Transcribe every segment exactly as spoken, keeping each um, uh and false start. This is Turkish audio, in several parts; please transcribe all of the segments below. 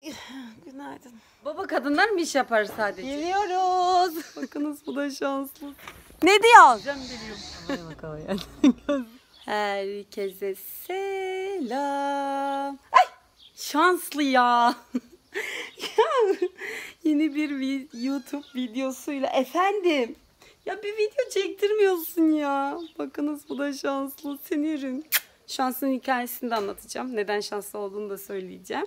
Günaydın. Baba kadınlar mı iş yapar sadece? Geliyoruz. Bakınız bu da şanslı. Ne diyorsun? Canım geliyorum. Hadi bakalım yani. Herkese selam. Ay! Şanslı ya. Ya yeni bir YouTube videosuyla efendim. Ya bir video çektirmiyorsun ya. Bakınız bu da şanslı. Sinirim. Şansın hikayesini de anlatacağım. Neden şanslı olduğunu da söyleyeceğim.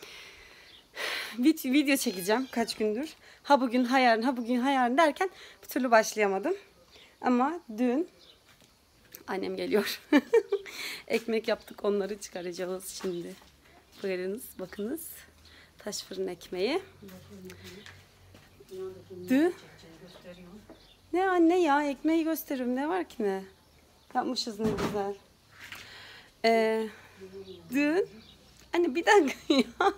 Video çekeceğim kaç gündür. Ha bugün ha yarın ha bugün ha yarın derken bir türlü başlayamadım. Ama dün annem geliyor. Ekmek yaptık, onları çıkaracağız şimdi. Buyurunuz, bakınız. Taş fırın ekmeği. Dün ne anne ya, ekmeği gösteriyorum, ne var ki ne? Yapmışız ne güzel. Ee, dün anne bir dakika ya.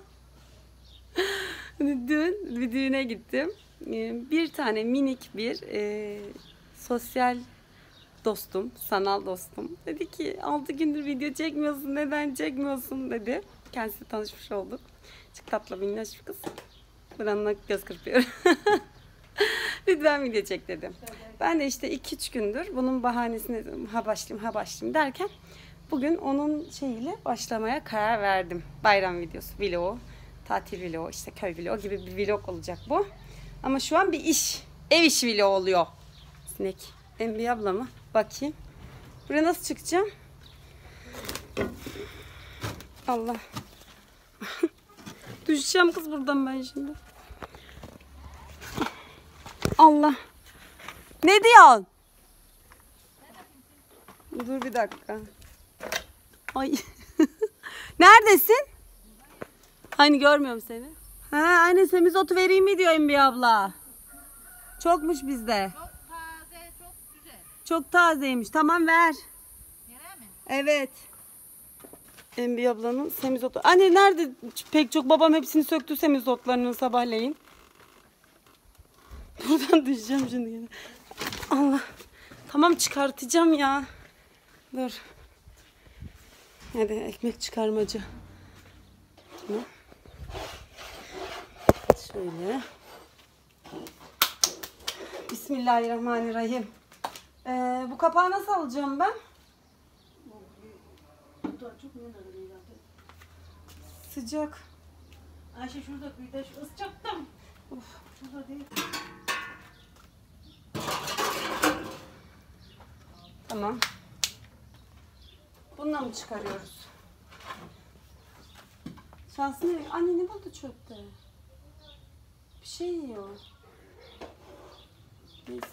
Dün bir düğüne gittim. Bir tane minik bir e, sosyal dostum, sanal dostum dedi ki altı gündür video çekmiyorsun, neden çekmiyorsun dedi. Kendisiyle tanışmış olduk. Çok tatlı minnoş bir kız. Buranına göz kırpıyor. Lütfen video çek dedim. Ben de işte iki üç gündür bunun bahanesini ha başlayayım ha başlayayım derken bugün onun şeyiyle başlamaya karar verdim. Bayram videosu, vlogu, tatil vlogu, işte köy vlogu gibi bir vlog olacak bu. Ama şu an bir iş, ev işi vlogu oluyor. Sinek. Enbiye abla mı? Bakayım. Buraya nasıl çıkacağım? Allah. Düşeceğim kız buradan ben şimdi. Allah. Ne diyorsun? Dur bir dakika. Ay. Neredesin? Hani görmüyorum seni. Ha, anne semizotu vereyim mi diyor Enbiye abla. Çokmuş bizde. Çok taze, çok güzel. Çok tazeymiş. Tamam ver. Yere mi? Evet. Enbiye ablanın semizotu. Anne nerede? Pek çok babam hepsini söktü semizotlarının sabahleyin. Buradan düşeceğim şimdi yine. Allah. Tamam çıkartacağım ya. Dur. Hadi ekmek çıkarmacı. Tamam. Şöyle. Bismillahirrahmanirrahim. Ee, bu kapağı nasıl alacağım ben? Sıcak. Ayşe şurada kıyıda şu ısıtacaktım. Of. Şurada değil. Tamam. Bundan mı çıkarıyoruz? Şanslı ne? Anne ne buldu çöpte? Bir şey yiyor. Neyse.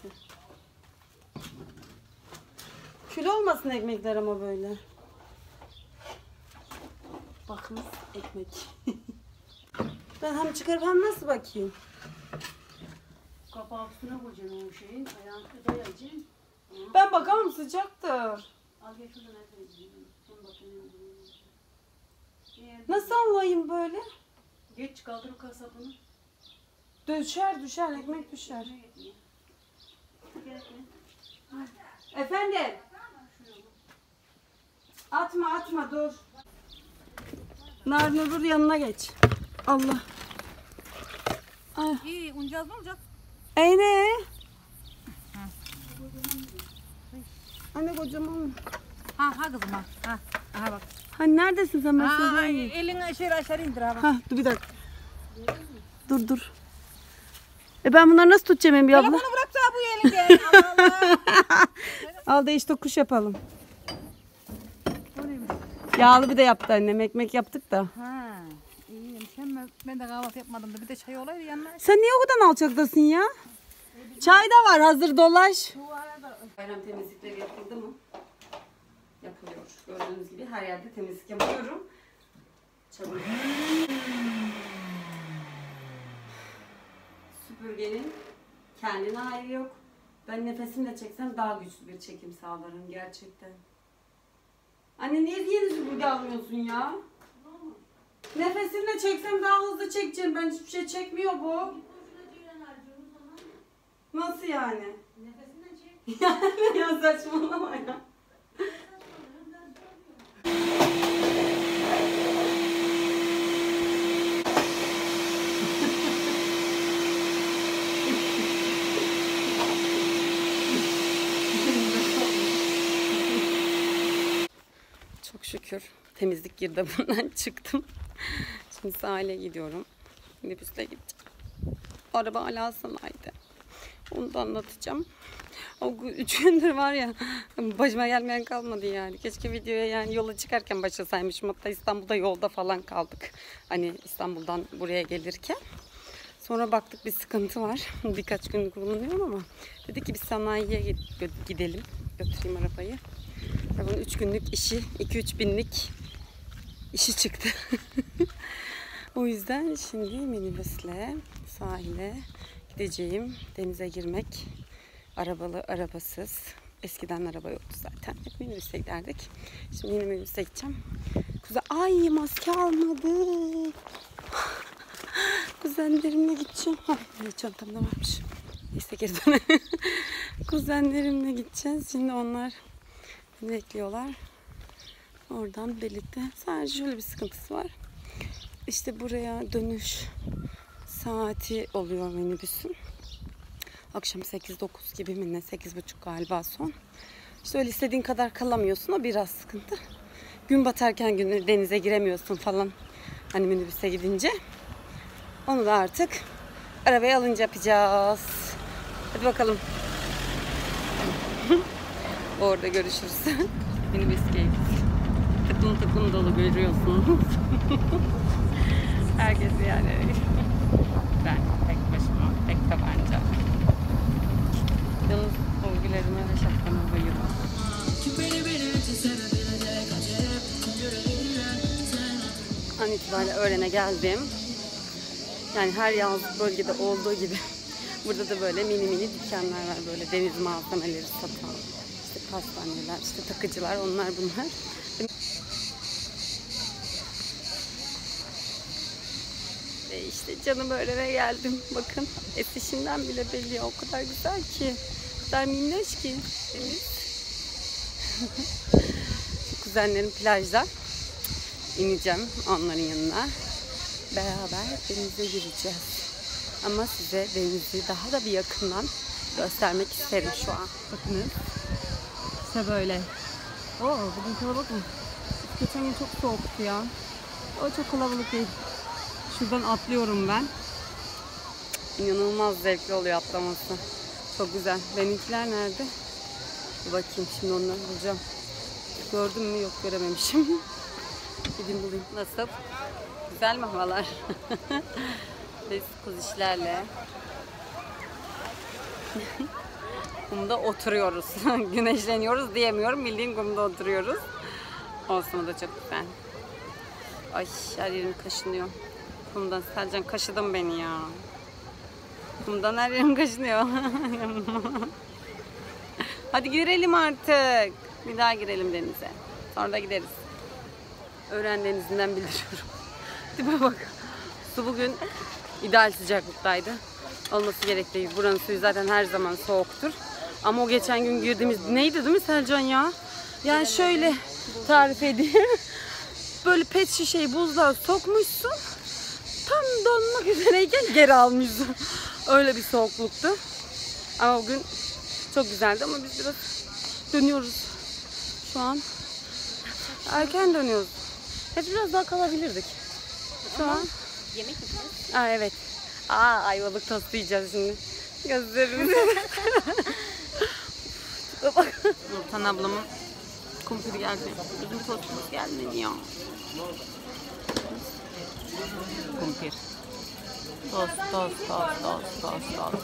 Kül olmasın ekmekler ama böyle. Bakınız ekmek. Ben hem çıkarıp hem nasıl bakayım? Kapağı üstüne koyacaksın o şeyin. Ayağını dayayacaksın. Ben bakamam, sıcaktır. Al gel şuradan nerede? Sen bakayım. Nasıl alayım böyle? Geç kaldır o kasabını. Düşer düşer, ekmek düşer. Gel gel. Efendim? Atma atma dur. Narin dur yanına geç. Allah. Ay. İyi, uncaz mı olacak? Ey ne? Anne kocaman. Ha ha kızım ha. Ha, aha bak. Hani neredesin sen? Ben Ha, sana ay, diyeyim. elini aşağı aşağı indir ha bak. Ha dur bir dakika. Dur dur. E ben bunları nasıl tutacağım Enbiye abla? Telefonu bırak daha bu elinde. Allah Allah. Al da işte kuş yapalım. O neymiş? Yağlı bir de yaptı annem. Ekmek yaptık da. Ha. İyiyim. Sen ben, ben de kahvaltı yapmadım da bir de çay olaydı yanına. Sen niye o kadar alçaktasın ya? Çay da var hazır dolaş. Bu arada Bayram temizlikleri yapıldı mı? Yapılıyor. Gördüğünüz gibi her yerde temizlik yapıyorum. Çabuk. Süpürgenin kendine ayrı yok. Ben nefesimle çeksem daha güçlü bir çekim sağlarım gerçekten. Anne niye yeni süpürge almıyorsun ya? Nefesimle çeksem daha hızlı çekeceğim. Ben hiçbir şey çekmiyor bu. Nasıl yani? nefesinden çek. Yani ya saçmalama ya. şükür temizlik girdabından çıktım. Şimdi sahile gidiyorum. Minibüsle gideceğim. Araba hala sanayide. Onu da anlatacağım. O üç gündür var ya, başıma gelmeyen kalmadı yani. Keşke videoya yani yola çıkarken başlasaymışım. Hatta İstanbul'da yolda falan kaldık. Hani İstanbul'dan buraya gelirken. Sonra baktık bir sıkıntı var. Birkaç gün kullanıyorum ama dedik ki bir sanayiye gidelim. Götüreyim arabayı. Bunun üç günlük işi, iki üç binlik işi çıktı. O yüzden şimdi minibüsle sahile gideceğim. Denize girmek. Arabalı, arabasız. Eskiden araba yoktu zaten. Hep minibüse giderdik. Şimdi yine minibüse gideceğim. Kuzey, ay maske almadı. Kuzenlerimle gideceğim. Ay, çantamda varmış. Neyse geri dönelim. Kuzenlerimle gideceğiz. Şimdi onlar bekliyorlar. Oradan birlikte. Sadece şöyle bir sıkıntısı var. İşte buraya dönüş saati oluyor minibüsün. Akşam sekiz dokuz gibi mi ne? sekiz buçuk galiba son. İşte öyle istediğin kadar kalamıyorsun. O biraz sıkıntı. Gün batarken gün denize giremiyorsun falan. Hani minibüse gidince. Onu da artık arabaya alınca yapacağız. Hadi bakalım. Orada görüşürüz. Minibüs keyif. Tıklım tıklım dolu görüyorsunuz. Herkes yani. Ben tek başıma, tek tabanca. Yalnız örgülerime ve şapkama bayıldım. An itibariyle öğlene geldim. Yani her yazlık bölgede olduğu gibi burada da böyle mini mini dükkanlar var. Böyle deniz malzemeleri satan, işte pastaneler, işte takıcılar, onlar bunlar. Ve işte canım öğlene geldim. Bakın etişinden bile belli. O kadar güzel ki. O kadar minnoş ki. Deniz. Kuzenlerim plajda. İneceğim onların yanına. Beraber denize gireceğiz. Ama size denizi daha da bir yakından göstermek isterim şu an. Bakınız. İşte böyle. Oo, bugün kalabalık mı? Geçen gün çok soğuktu ya. O çok kalabalık değil. Şuradan atlıyorum ben. İnanılmaz zevkli oluyor atlaması. Çok güzel. Benimkiler nerede? Bir bakayım şimdi onları bulacağım. Gördüm mü? Yok, görememişim. Gideyim bulayım. Nasıl? Güzel mi havalar? Biz kuz işlerle kumda oturuyoruz. Güneşleniyoruz diyemiyorum. Bildiğin kumda oturuyoruz. Olsun, o da çok güzel. Ay, her yerim kaşınıyor. Kumdan Selcan kaşıdın beni ya. Kumdan her yerim kaşınıyor. Hadi girelim artık. Bir daha girelim denize. Sonra da gideriz. Öğren denizinden bildiriyorum. Tipe bak. Su bugün ideal sıcaklıktaydı. Olması gerektiği. Buranın suyu zaten her zaman soğuktur. Ama o geçen gün girdiğimiz neydi değil mi Selcan ya? Yani şöyle tarif edeyim. Böyle pet şişeyi buzluğa sokmuşsun. Tam donmak üzereyken geri almışsın. Öyle bir soğukluktu. Ama bugün çok güzeldi ama biz biraz dönüyoruz. Şu an erken dönüyoruz. Hep biraz daha kalabilirdik. Şu an Yemek yiyeceğiz. Aa, evet. Aa, ayvalık tostu yiyeceğiz şimdi. Gözlerimizi. Nurten ablamın kumpiri geldi. Bizim tostumuz gelmedi ya. Kumpir. Tost, tost, tost, tost, tost, tost.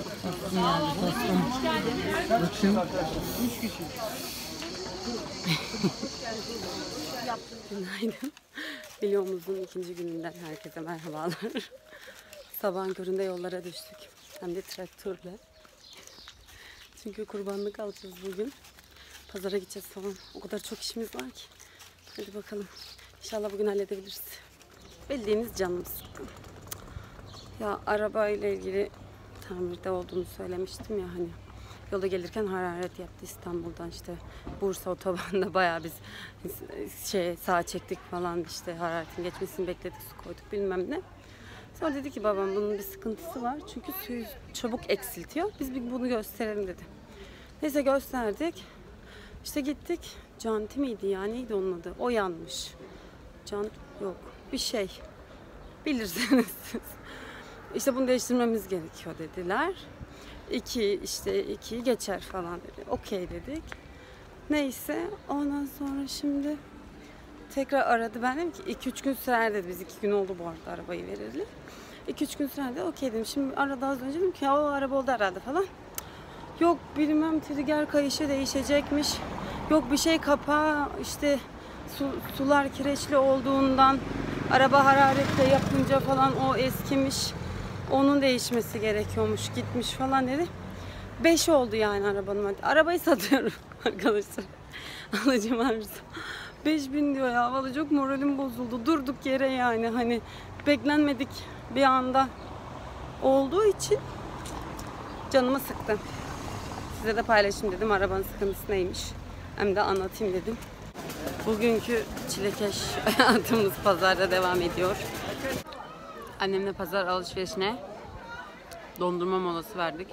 Günaydın. Videomuzun ikinci gününden herkese merhabalar. Sabahın köründe yollara düştük. Hem de traktörle. Çünkü kurbanlık alacağız bugün. Pazara gideceğiz falan. O kadar çok işimiz var ki. Hadi bakalım. İnşallah bugün halledebiliriz. Bildiğiniz canımız sıkkın. Ya arabayla ilgili tamirde olduğunu söylemiştim ya hani. Yolda gelirken hararet yaptı İstanbul'dan, işte Bursa otobanda bayağı biz şey sağa çektik falan, işte hararetin geçmesini bekledik, su koyduk bilmem ne. Sonra dedi ki babam bunun bir sıkıntısı var çünkü suyu çabuk eksiltiyor. Biz bir bunu gösterelim dedi. Neyse gösterdik. İşte gittik. Canti miydi ya? Neydi onun adı? O yanmış. Can yok. Bir şey. Bilirsiniz siz. İşte bunu değiştirmemiz gerekiyor dediler. İki işte ikiyi geçer falan dedi. Okey dedik. Neyse ondan sonra şimdi tekrar aradı. Ben dedim ki iki üç gün sürer dedi. Biz iki gün oldu bu arada arabayı vereli. iki üç gün sürer dedi. Okey dedim. Şimdi aradı az önce dedim ki ya o araba oldu herhalde falan. Yok bilmem trigger kayışı değişecekmiş. Yok bir şey kapağı işte su, sular kireçli olduğundan araba hararetle yapınca falan o eskimiş. Onun değişmesi gerekiyormuş gitmiş falan dedi. beş oldu yani arabanın. Arabayı satıyorum arkadaşlar. Alıcım arzu. beş bin diyor ya. Vallahi çok moralim bozuldu. Durduk yere yani hani beklenmedik bir anda olduğu için canımı sıktı. Size de paylaşayım dedim arabanın sıkıntısı neymiş. Hem de anlatayım dedim. Bugünkü çilekeş hayatımız pazarda devam ediyor. Annemle pazar alışverişine dondurma molası verdik.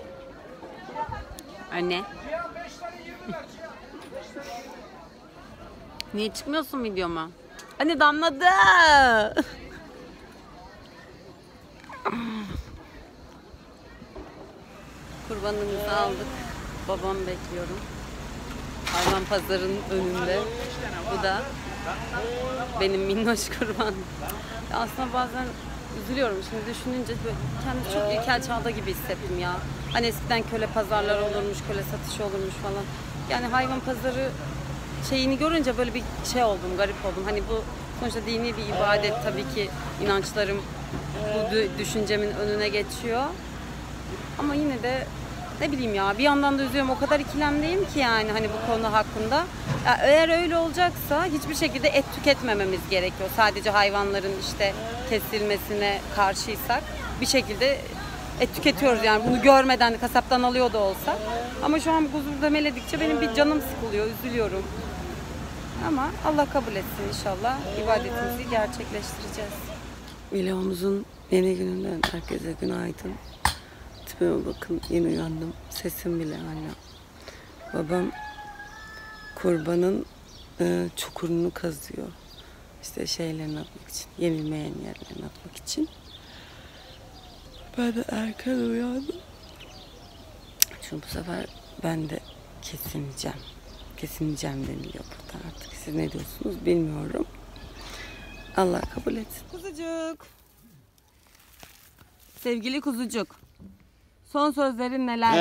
Anne. Niye çıkmıyorsun videoma? Anne damladı. Kurbanımızı aldık. Babam bekliyorum. Hayvan pazarının önünde. Bu da benim minnoş kurban. Aslında bazen üzülüyorum şimdi düşününce böyle kendimi çok ilkel çağda gibi hissettim ya. Hani eskiden köle pazarları olurmuş, köle satışı olurmuş falan. Yani hayvan pazarı şeyini görünce böyle bir şey oldum, garip oldum. Hani bu sonuçta dini bir ibadet tabii ki inançlarım bu düşüncemin önüne geçiyor. Ama yine de ne bileyim ya bir yandan da üzüyorum. O kadar ikilemdeyim ki yani hani bu konu hakkında. Ya eğer öyle olacaksa hiçbir şekilde et tüketmememiz gerekiyor. Sadece hayvanların işte kesilmesine karşıysak bir şekilde et tüketiyoruz yani bunu görmeden kasaptan alıyor da olsak. Ama şu an bu huzurda meledikçe benim bir canım sıkılıyor, üzülüyorum. Ama Allah kabul etsin inşallah. İbadetimizi gerçekleştireceğiz. Vlogumuzun yeni gününden herkese günaydın. Tipime bakın yeni uyandım. Sesim bile hala. Babam kurbanın e, çukurunu kazıyor. İşte şeylerini atmak için. Yenilmeyen yerlerini atmak için. Ben de erken uyandım. Çünkü bu sefer ben de kesineceğim. Kesineceğim deniliyor burada artık. Siz ne diyorsunuz bilmiyorum. Allah kabul etsin. Kuzucuk. Sevgili kuzucuk. Son sözlerin neler?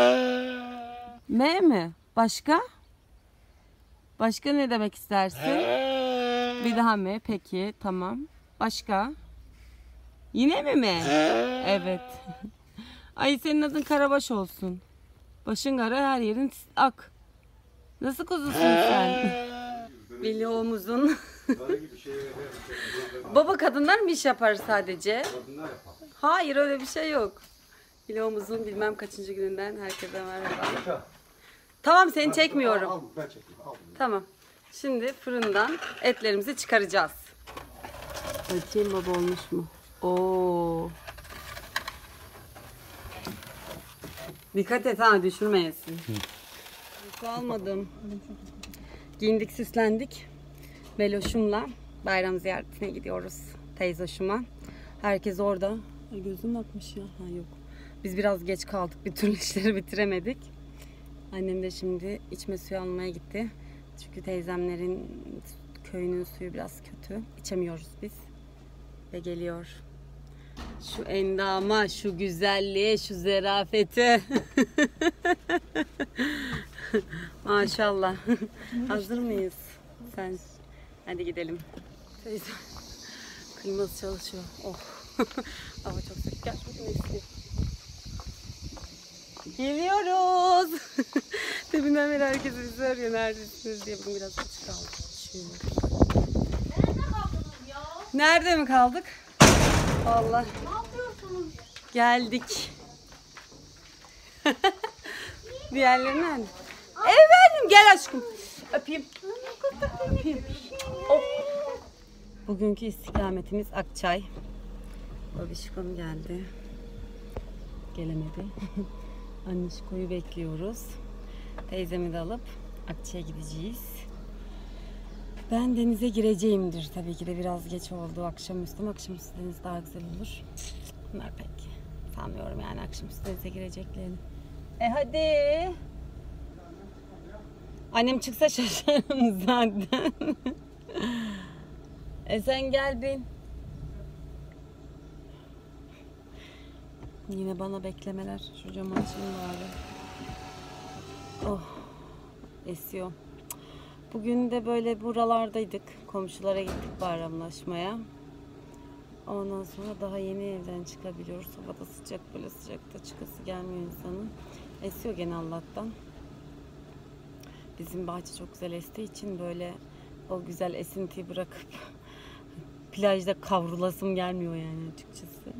M mi? Başka? Başka ne demek istersin? Bir daha mı? Peki tamam. Başka? Yine mi mi? Evet. Ay senin adın Karabaş olsun. Başın kara her yerin ak. Nasıl kuzusun sen? Vlogumuzun baba kadınlar mı iş yapar sadece? Hayır öyle bir şey yok. Vlogumuzun bilmem kaçıncı gününden herkese merhaba. Tamam seni çekmiyorum. Tamam. Şimdi fırından etlerimizi çıkaracağız. Bakayım baba olmuş mu? Oo. Dikkat et ha düşürmeyesin. Uyku almadım. Giyindik süslendik. Meloşumla bayram ziyaretine gidiyoruz. Teyzoşuma. Herkes orada. Ay gözüm akmış ya. Ha yok. Biz biraz geç kaldık. Bir türlü işleri bitiremedik. Annem de şimdi içme suyu almaya gitti. Çünkü teyzemlerin köyünün suyu biraz kötü. İçemiyoruz biz. Ve geliyor. Şu endama, şu güzelliğe, şu zerafete. Maşallah. Hazır mıyız? Sen. Hadi gidelim. Teyze. Kliması çalışıyor. Oh. Hava çok sıcak. Gel bakayım istiyor. Geliyoruz. Deminden beri herkes bizi arıyor. Neredesiniz diye. Bugün biraz açık kaldık. Şöyle. Nerede kaldınız ya? Nerede mi kaldık? Vallahi. Ne yapıyorsunuz? Geldik. Diğerleri nerede? Efendim gel aşkım. Öpeyim. Öpeyim. Oh. Bugünkü istikametimiz Akçay. Babişkom geldi. Gelemedi. Annişko'yu bekliyoruz. Teyzemi de alıp Akça'ya gideceğiz. Ben denize gireceğimdir. Tabii ki de biraz geç oldu akşamüstü. Akşamüstü deniz daha güzel olur. Bunlar pek sanmıyorum yani akşamüstü denize gireceklerini. E hadi. Annem çıksa şaşarım zaten. E sen gel bin. Yine bana beklemeler. Şu camı açayım bari. Oh. Esiyor. Bugün de böyle buralardaydık. Komşulara gittik bayramlaşmaya. Ondan sonra daha yeni evden çıkabiliyoruz. Havada sıcak, böyle sıcakta çıkası gelmiyor insanın. Esiyor gene Allah'tan. Bizim bahçe çok güzel estiği için böyle o güzel esintiyi bırakıp plajda kavrulasım gelmiyor yani açıkçası.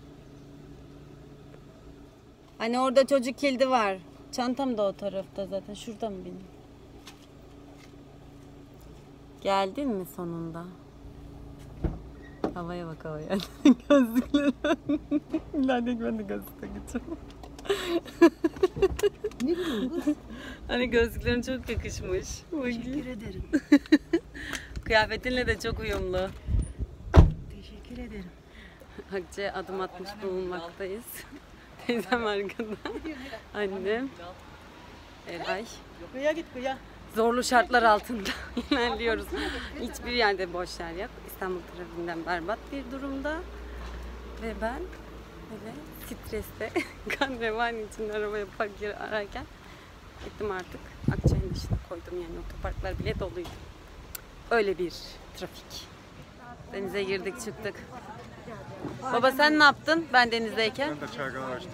Hani orada çocuk kilidi var. Çantam da o tarafta zaten. Şuradan mı benim? Geldin mi sonunda? Havaya bak havaya. Gözlükleri. İleride ben de gözlükle gideceğim. Ne bileyim kız. Hani gözlüklerin çok yakışmış. Teşekkür ederim. Kıyafetinle de çok uyumlu. Teşekkür ederim. Akça'ya adım atmış bulunmaktayız. Teyzem arkada. Annem. Eray. Kıya git kıya. Zorlu şartlar altında ilerliyoruz. Hiçbir yerde boş yer yok. İstanbul trafiğinden berbat bir durumda. Ve ben böyle streste kan revan için arabaya park yeri ararken gittim artık. Akçay'ın dışına koydum yani otoparklar bile doluydu. Öyle bir trafik. Denize girdik çıktık. Baba sen ne yaptın ben denizdeyken? Ben de çaygını açtım.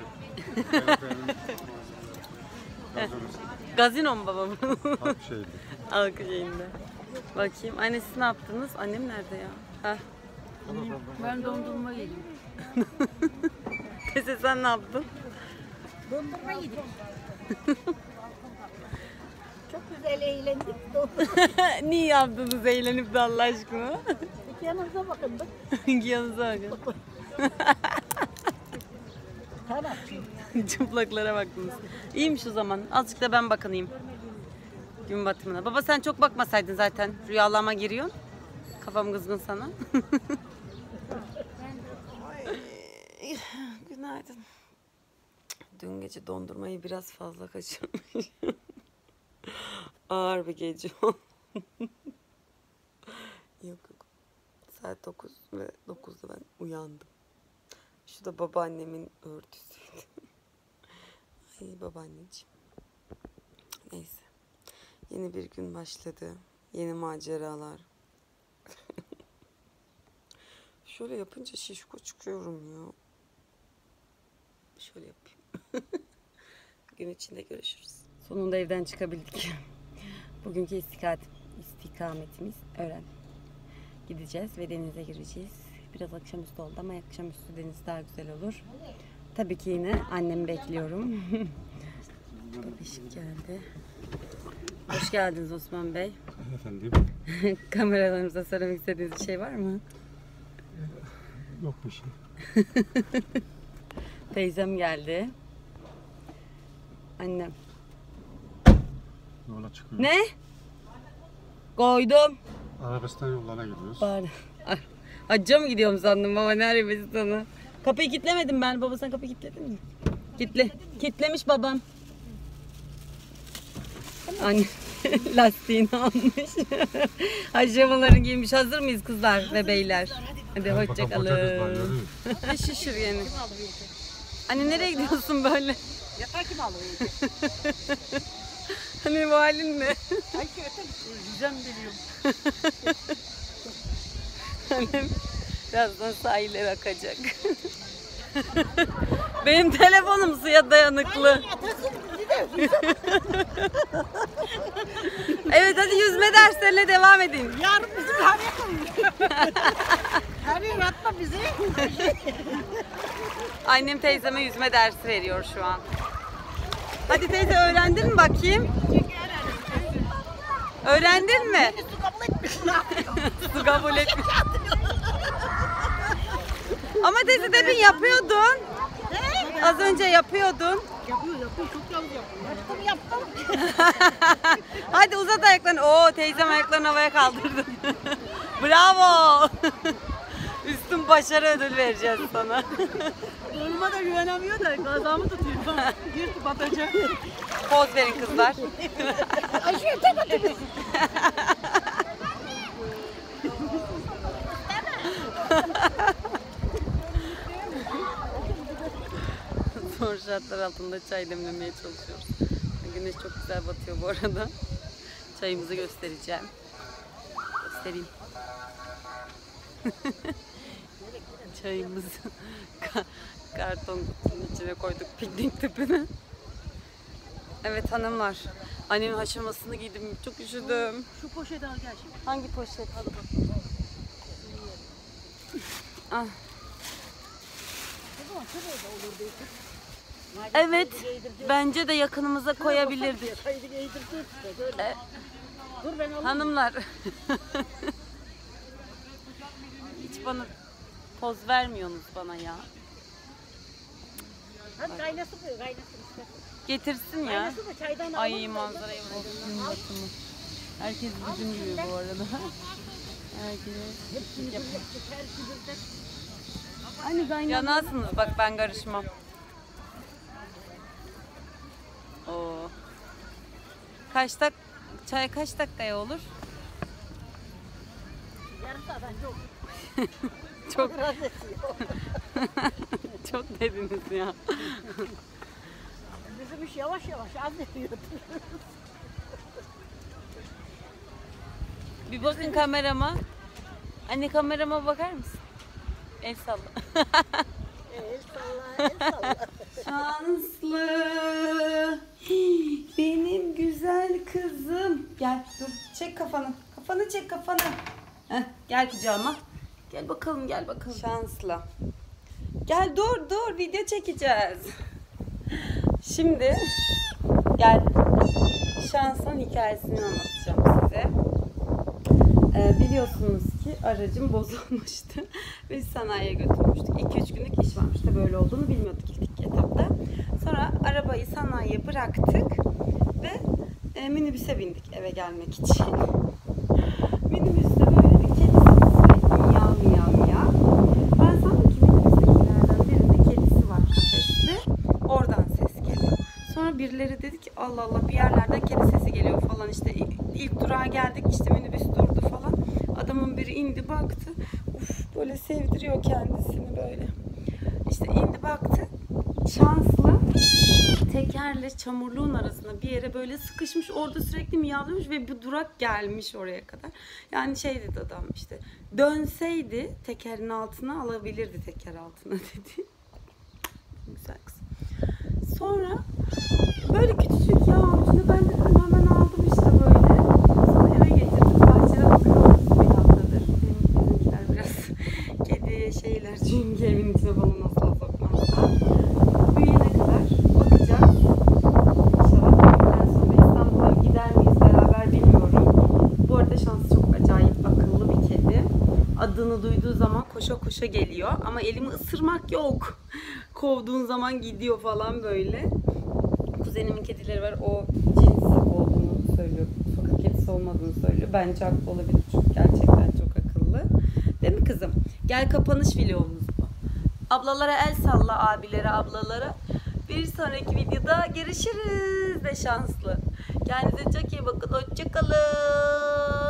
Gazino mu babam? Halk şeydi. Halkı şeyinde. Bakayım. Anne siz ne yaptınız? Annem nerede ya? Heh. Ben dondurma yedim. Teyze sen ne yaptın? Dondurma yedim. Çok güzel eğlendik. Niye yaptınız eğlenip de Allah aşkına? İki yanınıza bakın. Yanınıza bakın. Tamam. Çıplaklara baktınız. İyiymiş o zaman. Azıcık da ben bakınayım. Gün batımına. Baba sen çok bakmasaydın zaten. Rüyalama giriyorsun. Kafam kızgın sana. Ay, günaydın. Dün gece dondurmayı biraz fazla kaçırmış. Ağır bir gece oldu. Yok yok. Saat dokuz ve dokuzda ben uyandım. Şu da babaannemin örtüsüydü. Ay babaanneciğim. Neyse. Yeni bir gün başladı. Yeni maceralar. Şöyle yapınca şişko çıkıyorum ya. Şöyle yapayım. Gün içinde görüşürüz. Sonunda evden çıkabildik. Bugünkü istikamet, istikametimiz öğren. Gideceğiz ve denize gireceğiz. Biraz akşamüstü oldu ama akşamüstü deniz daha güzel olur. Tabii ki yine annemi bekliyorum. Babişik geldi. Hoş geldiniz Osman Bey. Efendim? Kameralarımıza söylemek istediğiniz bir şey var mı? Yok bir şey. Teyzem geldi. Annem. Yola çıkıyoruz. Ne? Koydum. Arabistan yollarına gidiyoruz. Bari. Hacca mı gidiyorum sandım baba, ne Arabistan'a? Kapıyı kilitlemedim ben. Baba sen kapıyı kilitledin mi? Kitle. Kitlemiş babam. Anne lastiğini almış. Hacamalarını giymiş. Hazır mıyız kızlar ve beyler? Hadi hoşçakalın. Ne şişir yeni. Anne nereye gidiyorsun böyle? Yatağı kim alıyor? Hani bu halin ne? Sanki öte yüzem geliyorum. Annem birazdan sahillere akacak. Benim telefonum suya dayanıklı. Evet hadi yüzme derslerine devam edin. Yarın bizim havaya koyuyor. Havaya atma bizi. Annem teyzeme yüzme dersi veriyor şu an. Hadi teyze öğrendin mi bakayım? Öğrendin mi? Su kabul etmiş. Su kabul etmiş. Ama teyze demin yapıyordun. Az önce yapıyordun. Yapıyor yapıyor çok yavuz yapıyor. Yaptım yaptım. Hadi uzat ayaklarını. Oo teyzem ayaklarını havaya kaldırdı. Bravo. Üstün başarı ödül vereceğiz sana. Duruma da güvenemiyor da gazamı tutuyor. Gir batacak. Poz verin kızlar. Aşıyor tek atıyor. Zor şartlar altında çay demlemeye çalışıyoruz. Güneş çok güzel batıyor bu arada. Çayımızı göstereceğim. Göstereyim. Çayımızı karton kutunun içine koyduk piknik tüpünü. Evet hanımlar. Annemin haşlamasını giydim. Çok üşüdüm. Şu poşeti al gel şimdi. Hangi poşet? Ah. Evet. Bence de yakınımıza koyabilirdik. E, Dur ben alayım. hanımlar. Hiç bana poz vermiyorsunuz bana ya. Hadi kaynasın koy kaynasın işte. Getirsin ya. Kaynasın da çaydan al. Ay manzarayı olsun bakımı. Herkes bizim gibi bu arada. Herkes yapıyor. Hani kaynadı. Yanasınız bak ben karışmam. Oo. Kaç dak çay kaç dakikaya olur? Yarım saatten çok. Çok Biraz esiyor. çok dediniz ya. Bizim iş yavaş yavaş az ediyor. Bir bakın kamerama. Anne kamerama bakar mısın? El salla. El salla el salla. Şanslı. Benim güzel kızım. Gel dur çek kafanı. Kafanı çek kafanı. Heh, gel kucağıma. Gel bakalım gel bakalım. Şanslı. Gel dur dur video çekeceğiz. Şimdi gel. Şansın hikayesini anlatacağım size. Ee, biliyorsunuz ki aracım bozulmuştu. Biz sanayiye götürmüştük. iki üç günlük iş varmış da böyle olduğunu bilmiyorduk ilk etapta. Sonra arabayı sanayiye bıraktık ve e, minibüse bindik eve gelmek için. Minibüste böyle bir kedi sürekli miyav miyav miyav. Ben sandım ki minibüstekilerden birinde kedisi var kafeste. Oradan ses geliyor. Sonra birileri dedi ki Allah Allah bir yerlerden kedi sesi geliyor falan işte ilk durağa geldik işte minibüs durdu falan. Adamın biri indi baktı. Uf böyle sevdiriyor kendisini böyle. İşte indi baktı. Şanslı tekerle çamurluğun arasında bir yere böyle sıkışmış orada sürekli miyavlamış ve bu durak gelmiş oraya kadar. Yani şey dedi adam işte dönseydi tekerin altına alabilirdi teker altına dedi. Güzel kız. Sonra böyle küçücük yağın içinde ben de hemen aldım işte böyle. Sonra eve getirdim. Bahçede bakıyoruz bir haftadır. Benim bizimkiler biraz kedi şeyler çünkü evin içine falan asla sokmazlar. Büyüyene kadar bakacağız. İnşallah büyüdükten sonra İstanbul'a gider miyiz beraber bilmiyorum. Bu arada Şans çok acayip akıllı bir kedi. Adını duyduğu zaman koşa koşa geliyor ama elimi ısırmak yok. Kovduğun zaman gidiyor falan böyle. Kuzenimin kedileri var. O cins olduğunu söylüyor. Sokak kedisi olmadığını söylüyor. Bence haklı olabilir çünkü gerçekten çok akıllı. Değil mi kızım? Gel kapanış vlogumuz bu. Ablalara el salla abilere ablalara. Bir sonraki videoda görüşürüz de Şanslı. Kendinize çok iyi bakın. Hoşçakalın.